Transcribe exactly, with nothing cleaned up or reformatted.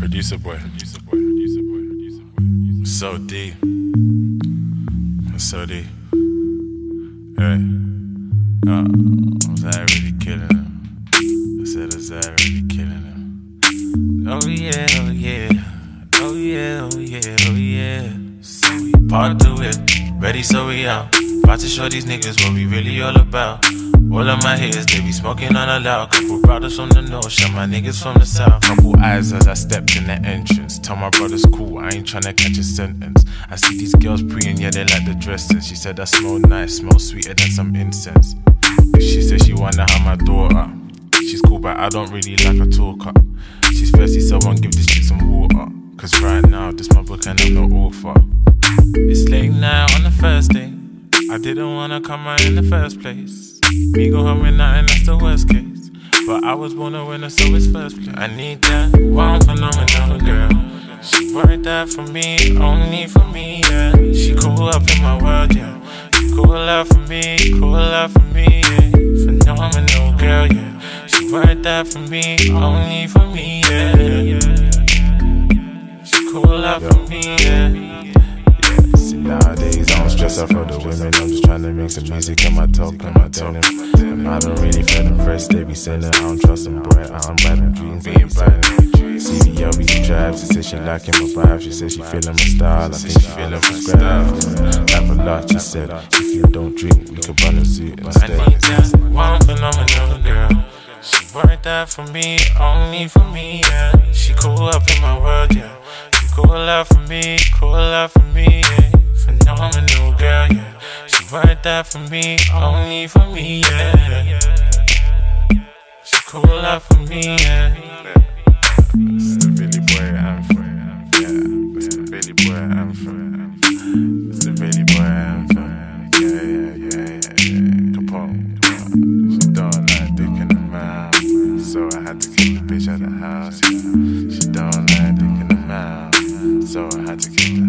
Producer boy, producer boy, producer boy, producer boy. So deep, so deep. Hey, uh, was I really killing him? I said, was I really killing him? Oh yeah, oh yeah, oh yeah, oh yeah, oh yeah. So we part to it, ready so we out. About to show these niggas what we really all about. All of my haters, they be smoking on a loud. Couple brothers from the north, shot my niggas from the south. Couple eyes as I stepped in the entrance. Tell my brothers cool, I ain't tryna catch a sentence. I see these girls preying, yeah they like the dressing. She said I smell nice, smell sweeter than some incense. She said she wonder how my daughter. She's cool but I don't really like a talker. She's thirsty, someone give this chick some water. Cause right now, this my book and I'm no author. It's late night on the first day. I didn't wanna come out in the first place. Me go home with nothing, that's the worst case. But I was born a winner, so it's first place. I need that one phenomenal girl. She worried that for me, only for me, yeah. She cool up in my world, yeah. She cool out for me, cool out for me, yeah. Phenomenal girl, yeah. She worried that for me, only for me, yeah. She cool out for me, yeah. Nowadays I don't stress out for the women. I'm just trying to make some music in my talk, in my denim. And I don't really feel them fresh, they be saying that I don't trust them, boy. I don't buy them dreams, I be buying them. C B L B drive, she said she liking my vibe. She said she feeling my style, I think she feeling my style. Have a lot, she said, if you don't drink, we could run a suit instead. I need that one phenomenal girl. She worried that for me, only for me, yeah. She cool up in my world, yeah. She cool out for me, cool out for me, yeah. Phenomenal girl, yeah. She worried that for me, only for me, yeah. She cool out for me, yeah. It's the Billy Boy anthem, yeah. It's the Billy Boy anthem. It's the Billy Boy anthem, yeah, yeah, yeah, yeah, yeah. Capone, she don't like dick in the mouth, so I had to kick the bitch out of the house. Yeah. She don't like dick in the mouth, so I had to kick the